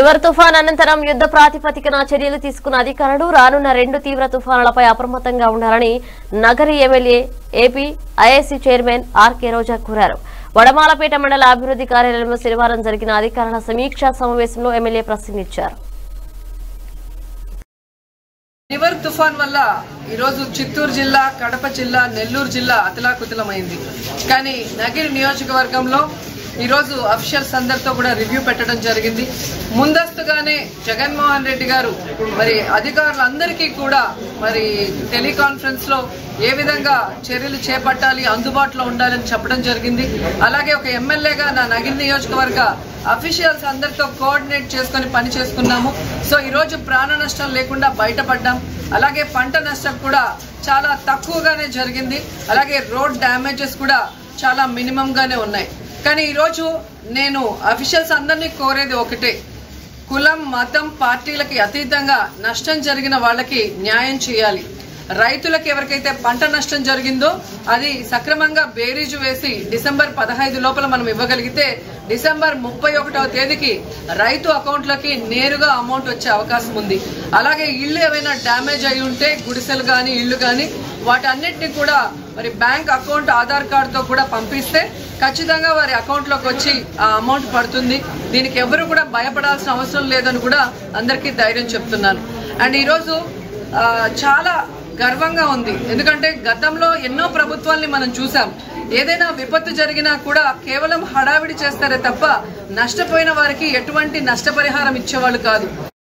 నివర్ తుఫాన్ అనంతరం యుద్ధ ప్రాతిపదికన చర్యలు తీసుకున్న అధికారులు రానున్న 2 తీవ్ర తుఫానులపై అప్రమత్తంగా ఉండాలని Nagari MLA AP IIC chairman RK Roja కోరారు. వడమాలపేట మండల అభివృద్ధి కార్యాలయంలో శనివారం జరిగిన అధికారుల సమీక్షా సమావేశంలో ఎమ్మెల్యే ప్రసంగించారు. నివర్ తుఫాన్ వల్ల ఈరోజు చిత్తూరు జిల్లా, కడప జిల్లా, నెల్లూరు జిల్లా అతలాకుతలమైంది. కానీ నగిరి నియోజకవర్గంలో ఈరోజు అఫీషియల్స్ అందరితో కూడా రివ్యూ పెట్టడం జరిగింది. ముందస్తుగానే జగన్మోహన్ రెడ్డి గారు మరి అధికారులందరికీ కూడా మరి టెలికాన్ఫరెన్స్ లో ఏ విధంగా చర్యలు చేపట్టాలి, అందుబాటులో ఉండాలని చెప్పడం జరిగింది. అలాగే ఒక ఎమ్మెల్యేగా నా నగిరి నియోజకవర్గ అఫీషియల్స్ అందరితో కోఆర్డినేట్ చేసుకుని పని చేసుకున్నాము. సో ఈరోజు ప్రాణ నష్టం లేకుండా బయటపడ్డాం. అలాగే పంట నష్టం కూడా చాలా తక్కువగానే జరిగింది. అలాగే రోడ్ డ్యామేజెస్ కూడా చాలా మినిమం గానే ఉన్నాయి. కానీ ఈరోజు నేను అఫీషియల్స్ అందరినీ కోరేది ఒకటే, కులం, మతం, పార్టీలకి అతీతంగా నష్టం జరిగిన వాళ్ళకి న్యాయం చేయాలి. రైతులకు ఎవరికైతే పంట నష్టం జరిగిందో అది సక్రమంగా బేరీజు వేసి డిసెంబర్ 15 లోపల మనం ఇవ్వగలిగితే డిసెంబర్ 31వ తేదీకి రైతు అకౌంట్లోకి నేరుగా అమౌంట్ వచ్చే అవకాశం ఉంది. అలాగే ఇళ్లు ఏవైనా డ్యామేజ్ అయి ఉంటే, గుడిసెలు గాని ఇళ్లు గాని, వాటన్నిటిని కూడా మరి బ్యాంక్ అకౌంట్ ఆధార్ కార్డుతో కూడా పంపిస్తే ఖచ్చితంగా వారి అకౌంట్ లోకి వచ్చి ఆ అమౌంట్ పడుతుంది. దీనికి ఎవరు కూడా భయపడాల్సిన అవసరం లేదని కూడా అందరికీ ధైర్యం చెప్తున్నాను. అండ్ ఈరోజు చాలా గర్వంగా ఉంది. ఎందుకంటే గతంలో ఎన్నో ప్రభుత్వాల్ని మనం చూసాం. ఏదైనా విపత్తు జరిగినా కూడా కేవలం హడావిడి చేస్తారే తప్ప నష్టపోయిన వారికి ఎటువంటి నష్టపరిహారం ఇచ్చేవాళ్ళు కాదు.